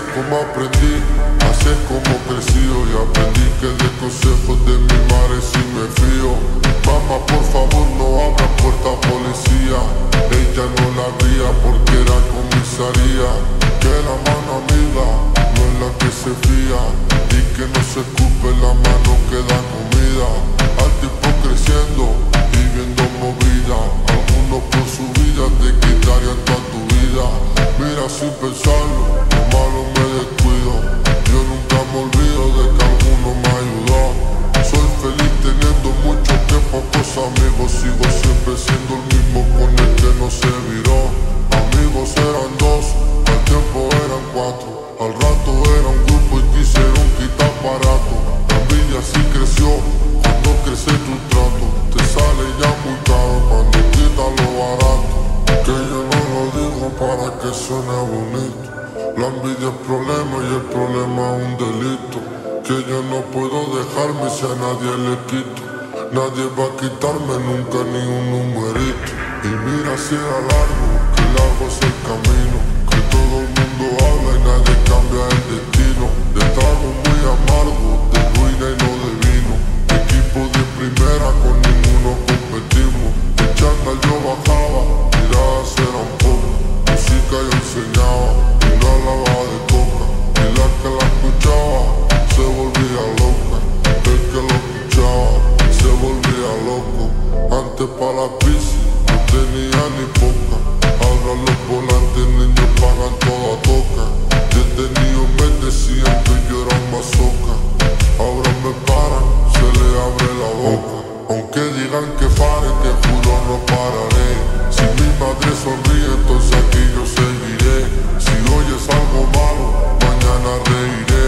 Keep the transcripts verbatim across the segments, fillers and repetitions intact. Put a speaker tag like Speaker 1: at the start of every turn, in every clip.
Speaker 1: como aprendí, así es como crecí. Y aprendí que de consejos de mi madre sí me fío. Mamá, por favor, no abra puerta policía. Ella no la abría porque era comisaría. Que la mano amiga no es la que se fía, y que no se escupe la mano que da comida. Al tiempo creciendo y viendo movida, algunos por su vida te quitarían toda tu vida. Mira, sin pensarlo, lo malo me descuido. Yo nunca me olvido de que alguno me ayudó. Soy feliz teniendo mucho que pocos amigos. Sigo siempre siendo el mismo con el que no se viró. Amigos eran dos, al tiempo eran cuatro. Al rato era un grupo y quisieron quitar aparato. La envidia sí creció, cuando crece tu trato. Te sale ya muy caro cuando quitas lo barato. Que yo no lo digo para que suene bonito. La envidia es problema y el problema es un delito. Que yo no puedo dejarme si a nadie le quito. Nadie va a quitarme nunca ni un numerito. Y mira si era largo, que largo es el camino. Que todo el mundo habla y nadie cambia el destino. De trago muy amargo, de ruina y no de vino. Equipo de primera, con ninguno competimos. De chándal yo bajaba, miradas eran pocas. Música yo enseñaba, y no hablaba de coca. Y la que la escuchaba se volvía loca. El que lo escuchaba se volvía loco. Antes pa' la bici no tenía ni poca. Ahora los volantes niños pagan toda toca. Desde niño me decían que yo era un masoca. Ahora me paran, se le abre la boca. Aunque digan que pare, que juro no pararé. Si mi madre sonríe, entonces aquí yo seguiré. Si oyes algo malo, mañana reiré.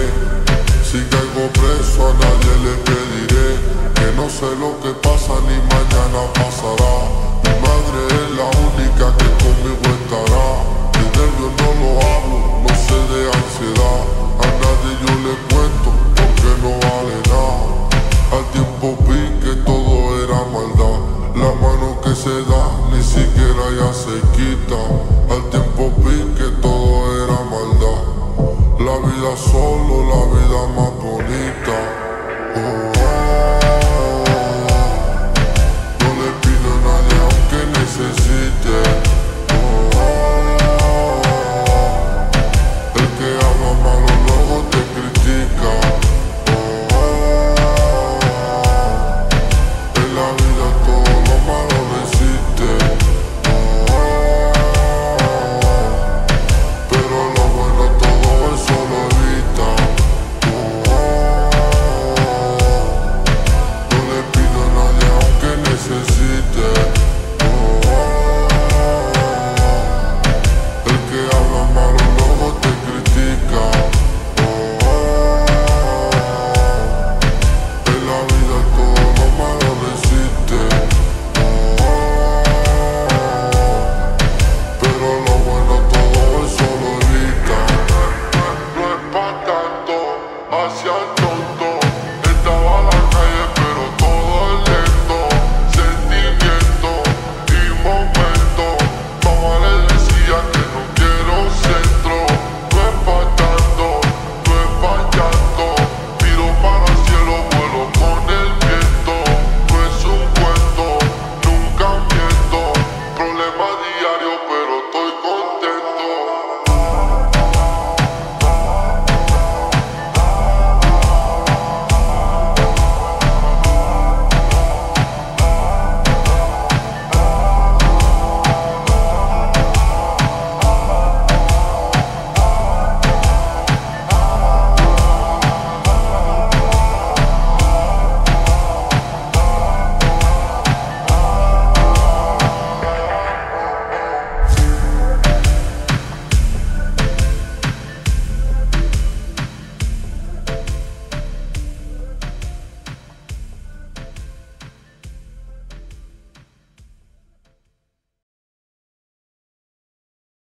Speaker 1: Si caigo preso, a nadie le pediré. Que no sé lo que pasa ni mañana pasará. Mi madre es la única que conmigo estará. De nervios no lo hablo, no sé de ansiedad. A nadie yo le cuento porque no vale nada. Al tiempo vi que todo era maldad. La mano que se da ni siquiera ya se quita. Al tiempo vi que todo era maldad. La vida solo, la vida más bonita. Oh, oh, oh. No le pido a nadie aunque necesite. Oh, oh, oh. El que habla malo luego te critica. Oh, oh, oh. En la vida todo lo malo no existe. Oh, oh, oh. Pero lo bueno todo eso lo evita. Oh, oh, oh. No le pido a nadie aunque necesite. Oh, oh, oh. El que habla malo luego te critica. Oh, oh, oh. En la vida todo lo malo no existe. Oh, oh, oh. Pero lo bueno todo eso lo evita. No es pa' tanto, hacia el tonto.